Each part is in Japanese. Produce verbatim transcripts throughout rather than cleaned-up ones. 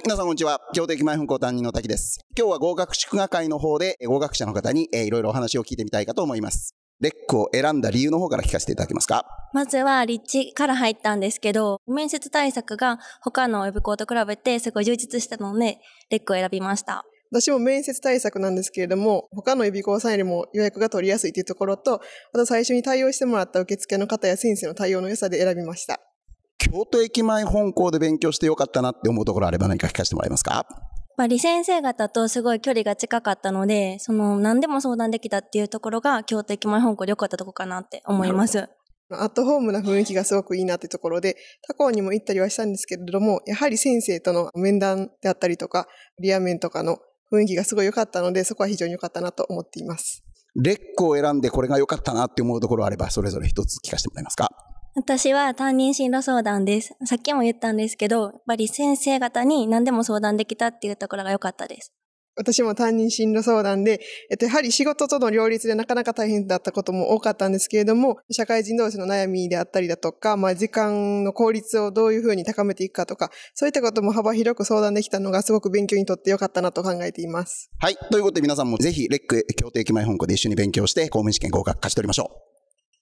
皆さんこんにちは。京都駅前本校担任の滝です。今日は合格祝賀会の方で合格者の方にいろいろお話を聞いてみたいかと思います。レックを選んだ理由の方から聞かせていただけますか？ まずは立地から入ったんですけど、面接対策が他の予備校と比べてすごい充実したので、レックを選びました。 私も面接対策なんですけれども、他の予備校さんよりも予約が取りやすいというところと、あと最初に対応してもらった受付の方や先生の対応の良さで選びました。 京都駅前本校で勉強してよかったなって思うところあれば何か聞かせてもらえますか？ やっぱり先生方とすごい距離が近かったので、その何でも相談できたっていうところが京都駅前本校で良かったところかなって思います。 アットホームな雰囲気がすごくいいなってところで、他校にも行ったりはしたんですけれども、やはり先生との面談であったりとか、リア面とかの雰囲気がすごい良かったので、そこは非常に良かったなと思っています。 レックを選んでこれが良かったなって思うところあれば、それぞれ一つ聞かせてもらえますか？ 私は担任進路相談です。さっきも言ったんですけど、やっぱり先生方に何でも相談できたっていうところが良かったです。 私も担任進路相談で、えっと、やはり仕事との両立でなかなか大変だったことも多かったんですけれども、社会人同士の悩みであったりだとか、まあ時間の効率をどういうふうに高めていくかとか、そういったことも幅広く相談できたのがすごく勉強にとって良かったなと考えています。 はい。ということで皆さんもぜひレック京都駅前本校で一緒に勉強して公務員試験合格勝ち取りましょう。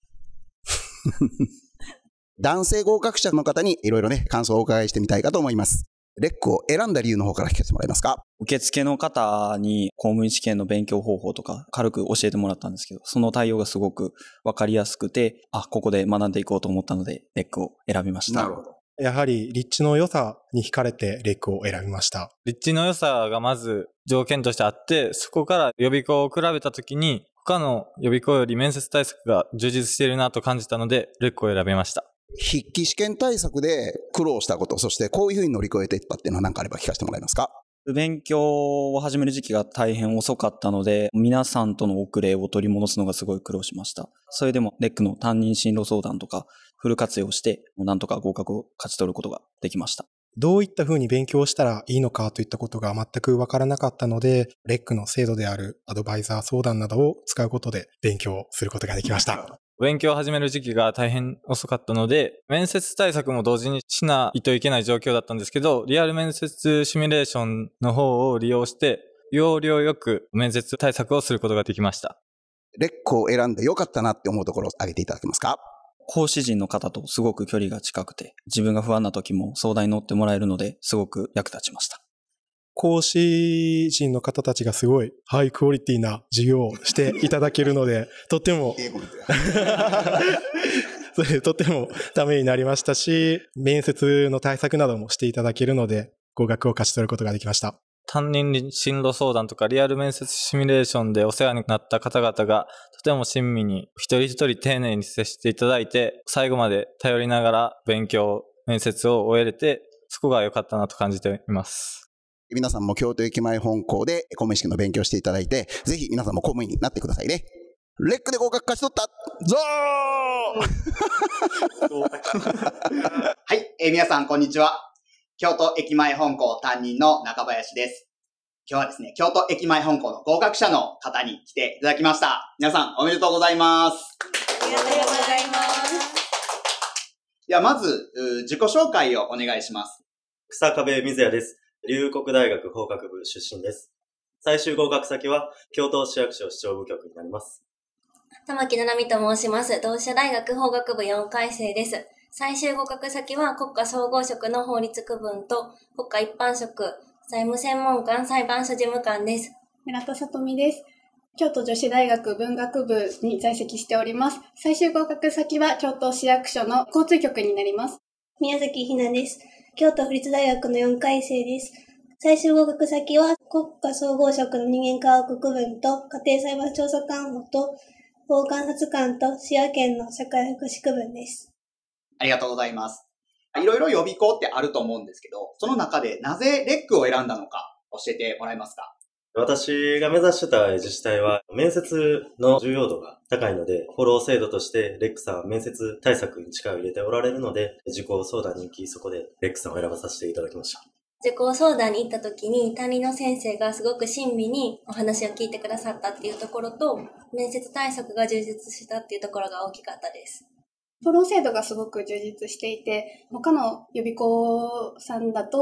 男性合格者の方にいろいろね、感想をお伺いしてみたいかと思います。レックを選んだ理由の方から聞かせてもらえますか？ 受付の方に公務員試験の勉強方法とか軽く教えてもらったんですけど、その対応がすごくわかりやすくて、あ、ここで学んでいこうと思ったので、レックを選びました。 なるほど。 やはり立地の良さに惹かれてレックを選びました。 立地の良さがまず条件としてあって、そこから予備校を比べたときに、他の予備校より面接対策が充実しているなと感じたので、レックを選びました。 筆記試験対策で苦労したこと、そしてこういうふうに乗り越えていったっていうのは何かあれば聞かせてもらえますか？ 勉強を始める時期が大変遅かったので、皆さんとの遅れを取り戻すのがすごい苦労しました。それでもレックの担任進路相談とかフル活用して、なんとか合格を勝ち取ることができました。 どういった風に勉強したらいいのかといったことが全くわからなかったので、レックの制度であるアドバイザー相談などを使うことで勉強することができました。 勉強を始める時期が大変遅かったので、面接対策も同時にしないといけない状況だったんですけど、リアル面接シミュレーションの方を利用して、要領よく面接対策をすることができました。 レックを選んで良かったなって思うところを挙げていただけますか？ 講師陣の方とすごく距離が近くて、自分が不安な時も相談に乗ってもらえるので、すごく役立ちました。 講師陣の方たちがすごいハイクオリティな授業をしていただけるので、とってもそれとってもためになりましたし、面接の対策などもしていただけるので、合格を勝ち取ることができました。 担任進路相談とかリアル面接シミュレーションでお世話になった方々がとても親身に一人一人丁寧に接していただいて、最後まで頼りながら勉強、面接を終えれて、そこが良かったなと感じています。 皆さんも京都駅前本校で公務員試験の勉強していただいて、ぜひ皆さんも公務員になってくださいね。レックで合格勝ち取ったぞーはい、えー、皆さんこんにちは。京都駅前本校担任の中林です。今日はですね、京都駅前本校の合格者の方に来ていただきました。皆さんおめでとうございます。 ありがとうございます。 ではまず、自己紹介をお願いします。 草壁水也です。龍谷大学法学部出身です。最終合格先は京都市役所市長部局になります。 玉木七海と申します。同志社大学法学部よんかい生です。最終合格先は国家総合職の法律区分と国家一般職、財務専門官裁判所事務官です。 村田里美です。京都女子大学文学部に在籍しております。最終合格先は京都市役所の交通局になります。 宮崎ひなです。京都府立大学のよんかい生です。最終合格先は国家総合職の人間科学区分と家庭裁判調査官補と法監察官と滋賀県の社会福祉区分です。 ありがとうございます。いろいろ予備校ってあると思うんですけど、その中でなぜレックを選んだのか教えてもらえますか？ 私が目指してた自治体は面接の重要度が高いので、フォロー制度としてレックさんは面接対策に力を入れておられるので、受講相談に行き、そこでレックさんを選ばさせていただきました。 受講相談に行った時に担任の先生がすごく親身にお話を聞いてくださったっていうところと、面接対策が充実したっていうところが大きかったです。 フォロー制度がすごく充実していて、他の予備校さんだと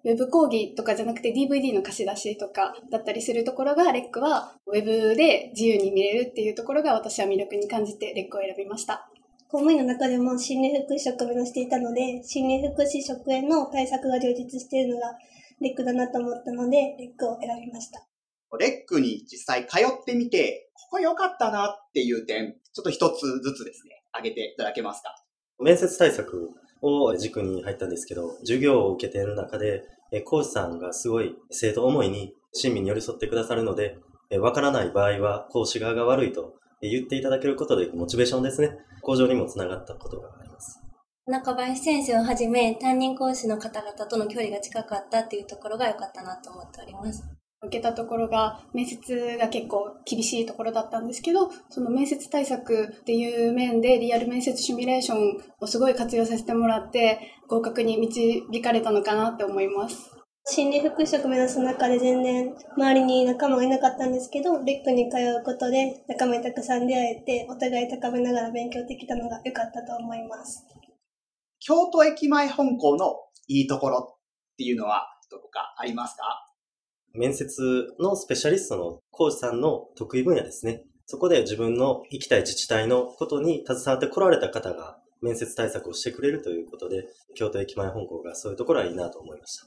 ウェブ講義とかじゃなくて ディーブイディー の貸し出しとかだったりするところが、レックはウェブで自由に見れるっていうところが私は魅力に感じてレックを選びました。 公務員の中でも心理福祉職を目指していたので、心理福祉職への対策が充実しているのがレックだなと思ったので、レックを選びました。 レックに実際通ってみて、ここ良かったなっていう点、ちょっと一つずつですね、挙げていただけますか？ 面接対策を軸に入ったんですけど、授業を受けている中で、講師さんがすごい生徒思いに親身に寄り添ってくださるので、わからない場合は講師側が悪いと言っていただけることで、モチベーションですね、向上にもつながったことがあります。 中林先生をはじめ、担任講師の方々との距離が近かったっていうところが良かったなと思っております。 受けたところが、面接が結構厳しいところだったんですけど、その面接対策っていう面でリアル面接シミュレーションをすごい活用させてもらって、合格に導かれたのかなって思います。 心理福祉職を目指す中で全然周りに仲間がいなかったんですけど、レックに通うことで仲間にたくさん出会えて、お互い高めながら勉強できたのが良かったと思います。 京都駅前本校のいいところっていうのはどこかありますか？ 面接のスペシャリストの講師さんの得意分野ですね。そこで自分の行きたい自治体のことに携わって来られた方が面接対策をしてくれるということで、京都駅前本校がそういうところはいいなと思いました。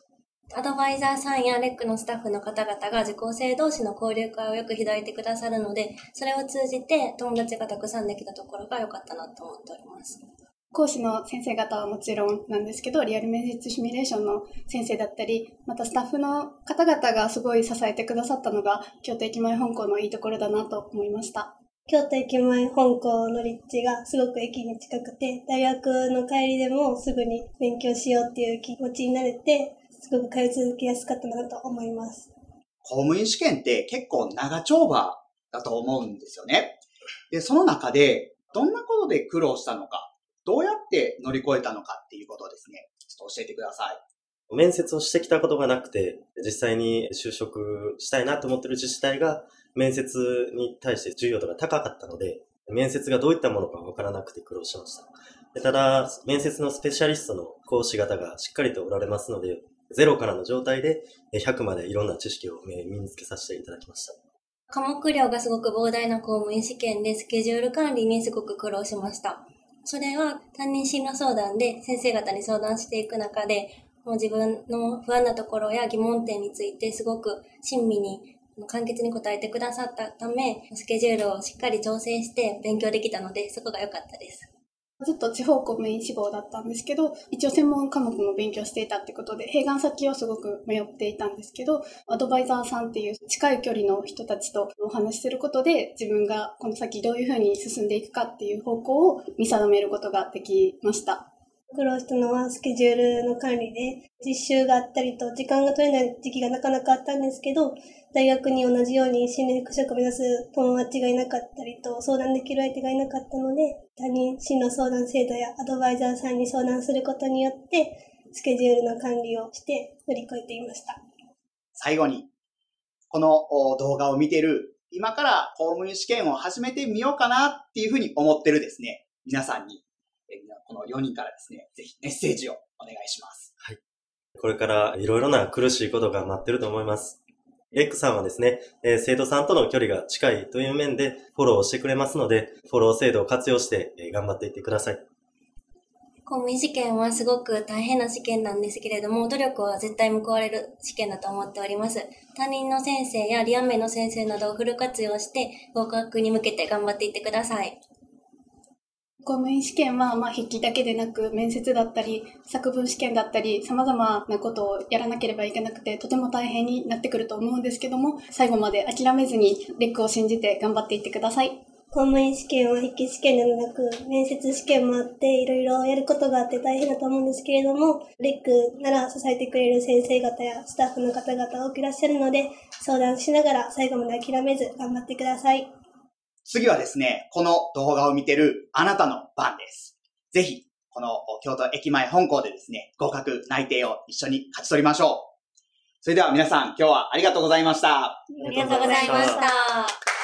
アドバイザーさんやレックのスタッフの方々が受講生同士の交流会をよく開いてくださるので、それを通じて友達がたくさんできたところが良かったなと思っております。 講師の先生方はもちろんなんですけど、リアル面接シミュレーションの先生だったり、またスタッフの方々がすごい支えてくださったのが、京都駅前本校のいいところだなと思いました。 京都駅前本校の立地がすごく駅に近くて、大学の帰りでもすぐに勉強しようっていう気持ちになれて、すごく通い続けやすかったなと思います。 公務員試験って結構長丁場だと思うんですよね。で、その中でどんなことで苦労したのか、どうやって乗り越えたのかっていうことをですね、ちょっと教えてください。 面接をしてきたことがなくて、実際に就職したいなと思っている自治体が面接に対して重要度が高かったので、面接がどういったものかわからなくて苦労しました。ただ、面接のスペシャリストの講師方がしっかりとおられますので、ゼロからの状態でひゃくまでいろんな知識を身につけさせていただきました。 科目量がすごく膨大な公務員試験でスケジュール管理にすごく苦労しました。それは担任進路相談で先生方に相談していく中で、もう自分の不安なところや疑問点についてすごく親身に簡潔に答えてくださったため、スケジュールをしっかり調整して勉強できたので、そこが良かったです。 ずっと地方公務員志望だったんですけど、一応専門科目も勉強していたってことで、併願先をすごく迷っていたんですけど、アドバイザーさんっていう近い距離の人たちとお話しすることで、自分がこの先どういうふうに進んでいくかっていう方向を見定めることができました。 苦労したのはスケジュールの管理で、実習があったりと時間が取れない時期がなかなかあったんですけど、大学に同じように心理福祉職を目指す友達がいなかったりと相談できる相手がいなかったので、他人進路相談制度やアドバイザーさんに相談することによってスケジュールの管理をして乗り越えていました。 最後に、この動画を見ている今から公務員試験を始めてみようかなっていうふうに思ってるですね、皆さんにこのよにんからですね、ぜひメッセージをお願いします。 はい。これからいろいろな苦しいことが待ってると思います。レックさんはですね、えー、生徒さんとの距離が近いという面でフォローをしてくれますので、フォロー制度を活用して、えー、頑張っていってください。 公務員試験はすごく大変な試験なんですけれども、努力は絶対報われる試験だと思っております。担任の先生やリアメの先生などをフル活用して合格に向けて頑張っていってください。 公務員試験は、まあ、筆記だけでなく、面接だったり、作文試験だったり、様々なことをやらなければいけなくて、とても大変になってくると思うんですけども、最後まで諦めずに、レックを信じて頑張っていってください。 公務員試験は筆記試験ではなく、面接試験もあって、いろいろやることがあって大変だと思うんですけれども、レックなら支えてくれる先生方やスタッフの方々多くいらっしゃるので、相談しながら最後まで諦めず頑張ってください。 次はですね、この動画を見てるあなたの番です。ぜひ、この京都駅前本校でですね、合格内定を一緒に勝ち取りましょう。それでは皆さん、今日はありがとうございました。 ありがとうございました。